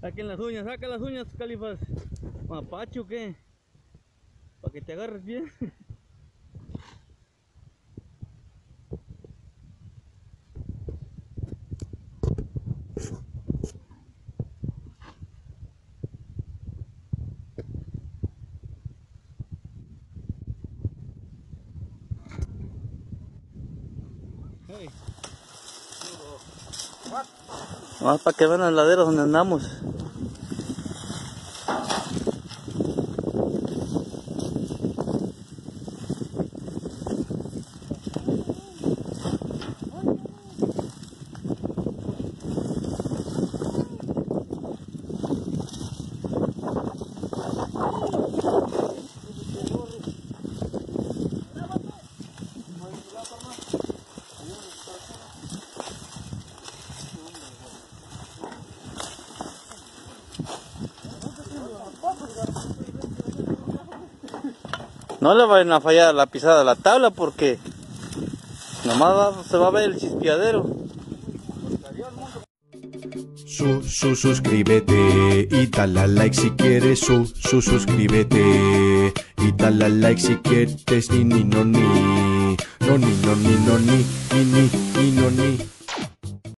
Saquen las uñas, saca las uñas, Califas. Mapacho, ¿qué? Para que te agarres bien. Hey. Vamos para que vean las laderas donde andamos. No le vayan a fallar la pisada de la tabla porque nomás se va a ver el chispeadero. Suscríbete y dale a like si quieres. Suscríbete y dale a like si quieres. Ni no ni no ni no ni no ni ni ni no ni.